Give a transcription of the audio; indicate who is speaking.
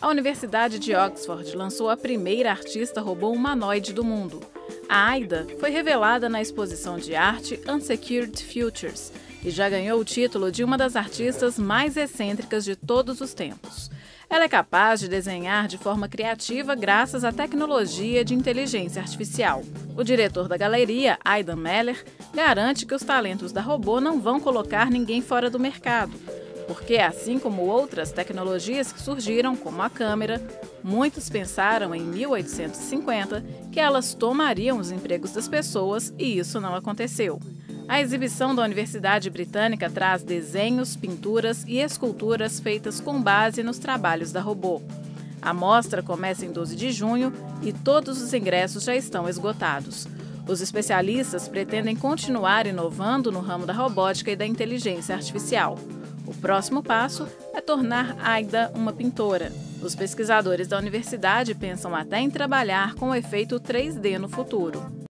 Speaker 1: A Universidade de Oxford lançou a primeira artista robô humanoide do mundo. A Aida foi revelada na exposição de arte Unsecured Futures e já ganhou o título de uma das artistas mais excêntricas de todos os tempos. Ela é capaz de desenhar de forma criativa graças à tecnologia de inteligência artificial. O diretor da galeria, Aidan Meller, garante que os talentos da robô não vão colocar ninguém fora do mercado, porque, assim como outras tecnologias que surgiram, como a câmera, muitos pensaram em 1850 que elas tomariam os empregos das pessoas e isso não aconteceu. A exibição da Universidade Britânica traz desenhos, pinturas e esculturas feitas com base nos trabalhos da robô. A mostra começa em 12 de junho e todos os ingressos já estão esgotados. Os especialistas pretendem continuar inovando no ramo da robótica e da inteligência artificial. O próximo passo é tornar Aida uma pintora. Os pesquisadores da universidade pensam até em trabalhar com o efeito 3D no futuro.